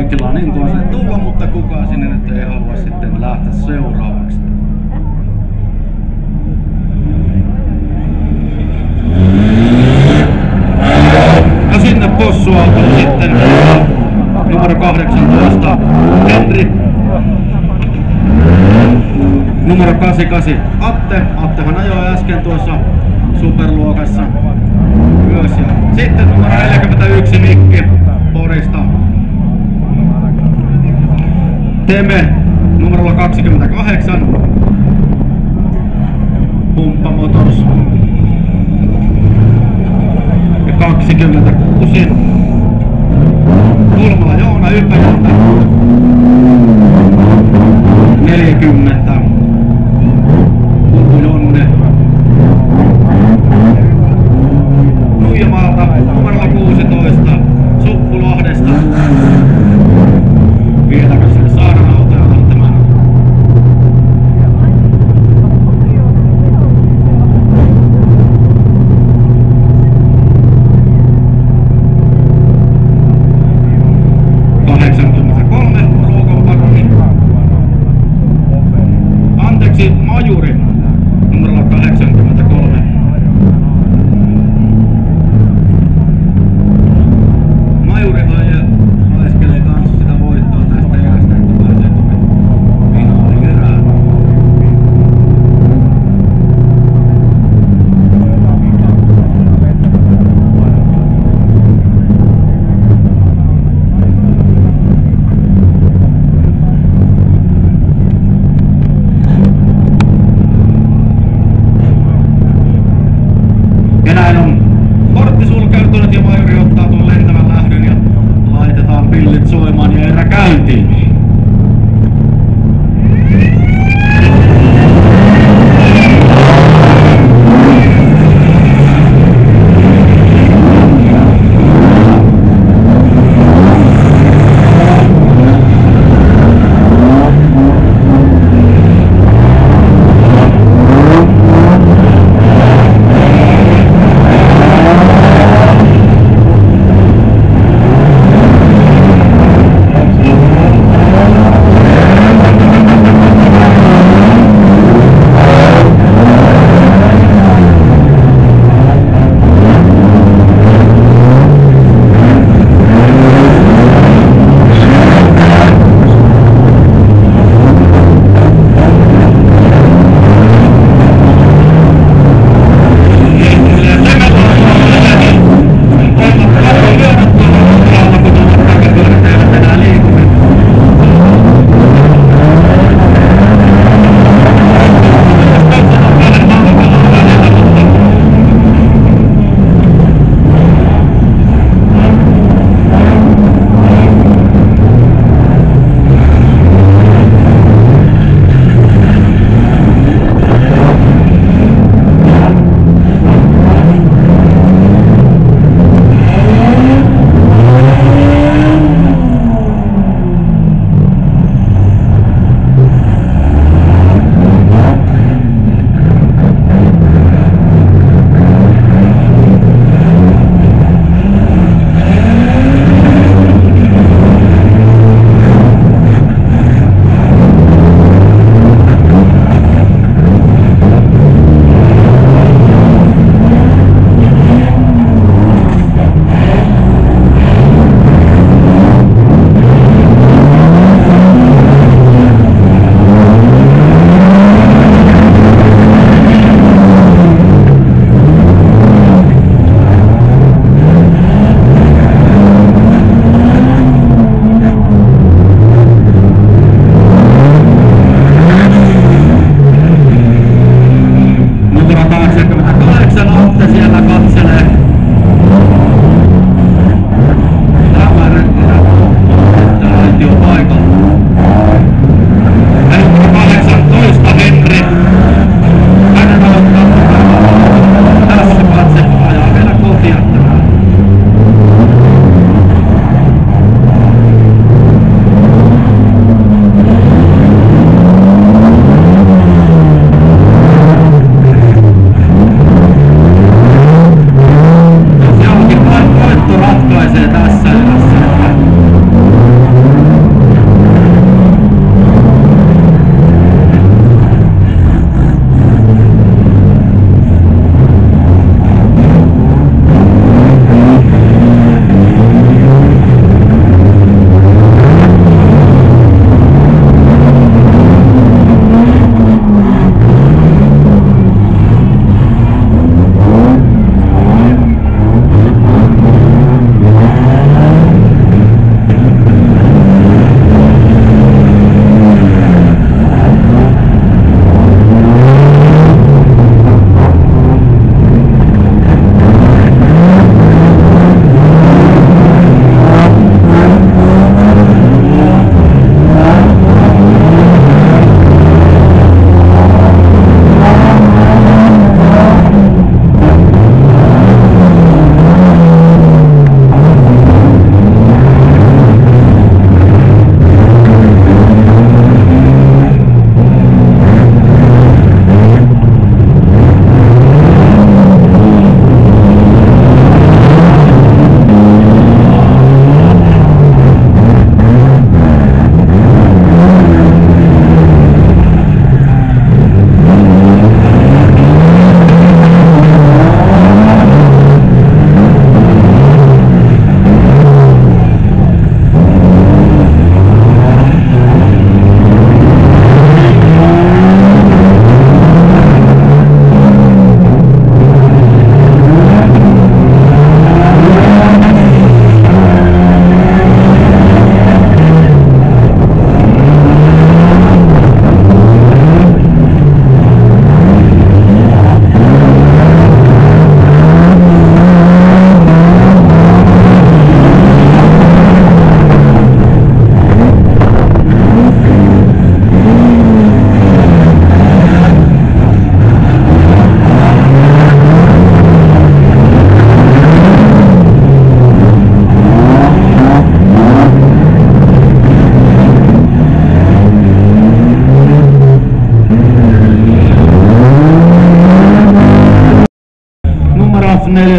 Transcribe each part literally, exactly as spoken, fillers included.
tilaa niin tuossa tulla, mutta kukaan sinne nyt ei halua sitten lähteä seuraavaksi. Ja sinne possuautoon sitten numero kahdeksantoista Henri. Numero kahdeksankymmentäkahdeksan Atte. Attehan ajoi äsken tuossa superluokassa myös. Ja sitten numero neljäkymmentäyksi Mikki Porista. Teme numerolla kaksikymmentäkahdeksan Pumppa Motors. Ja kaksikymmentäkuusi Kulmala Joona Ypäjältä. neljäkymmentä Kulku Jonne Nuijamaalta numerolla kuusitoista Suppu Lahdesta. Vieläkö sinne saadaan autoja lähtemään? kahdeksankymmentäkolme Ruokon Paroni. Anteeksi, Majuri numerolla kahdeksankymmentäkolme. Majuri haeskelee kanssa sitä voittoa tästä erästä, että pääsee tuonne finaalierään. Ja näin on portti sulkeutunut ja Majuri ottaa tuon lentävän lähdön ja laitetaan pillit soimaan ja erä käyntiin.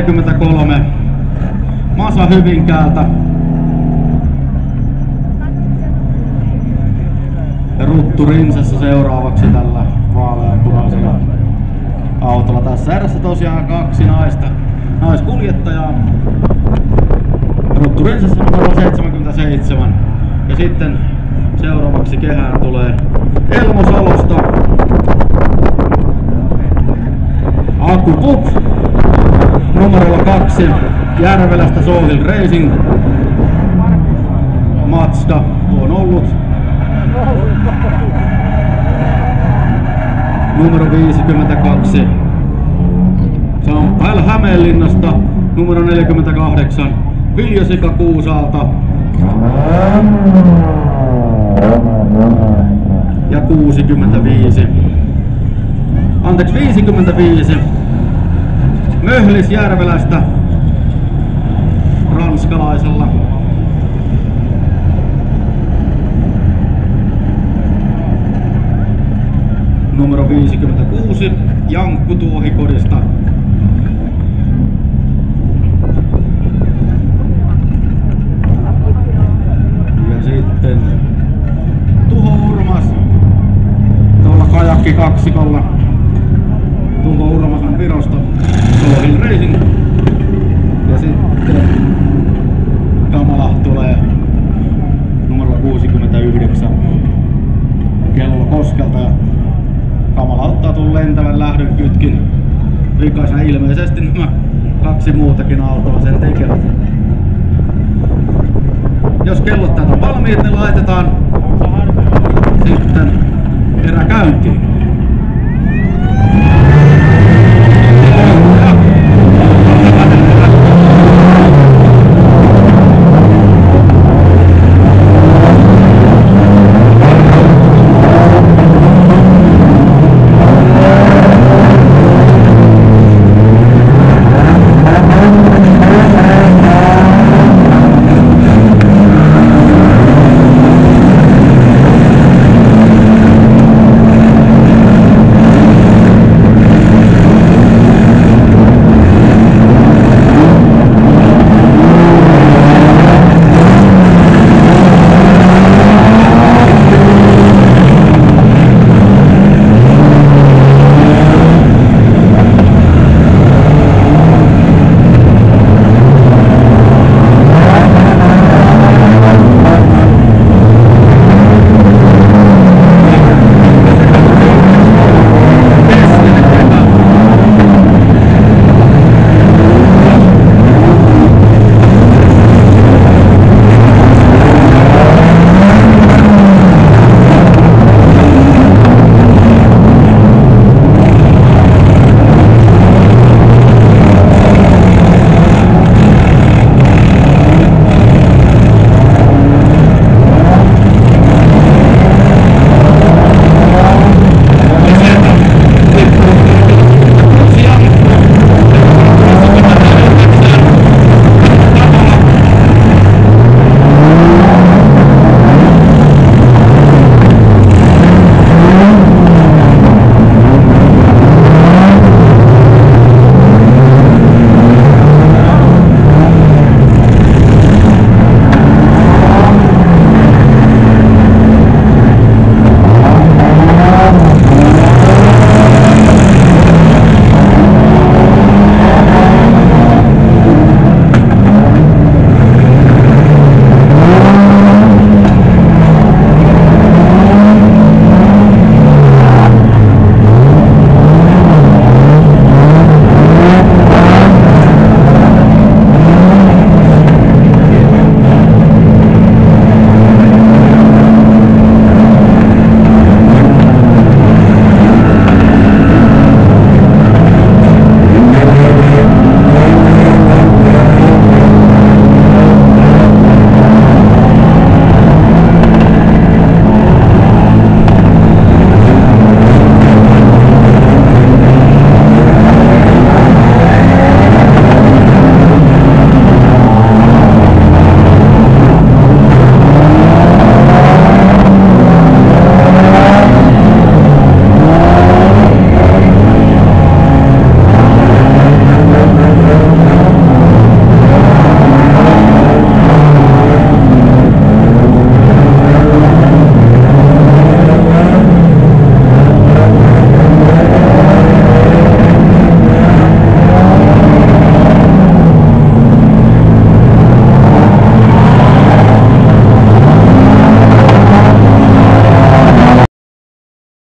neljäkymmentäkolme Masa Hyvinkäältä. Ja Ruttu Rinsassa seuraavaksi tällä vaaleanpunaisella autolla. Tässä erässä tosiaan kaksi naista, naiskuljettajaa. Ruttu Rinsassa numero seitsemänkymmentäseitsemän. Ja sitten seuraavaksi kehään tulee Elmo Salosta Aku Pup numerolla kaksi Järvelästä Soul Racing. Matska on ollut numero viisikymmentäkaksi. Sampail Hämeenlinnasta numero neljäkymmentäkahdeksan Vilja-Sika Kuusalta ja kuusikymmentäviisi. Anteeksi, viisikymmentäviisi Möhlis Järvelästä ranskalaisella. Numero viisikymmentäkuusi Jankku Tuohikodista. Ja sitten Tuho Urmas tuolla kajakkikaksikolla. Tuho Urmas on Virosta Soul Racing. Ja sitten Kamala tulee numero kuusikymmentäyhdeksän Kello Koskelta. Ja Kamala ottaa tuon lentävän lähdön kytkin vikaisena. Ilmeisesti nämä kaksi muutakin autoa sen tekevät. Jos kellot täältä on valmiit, niin laitetaan sitten erä käyntiin.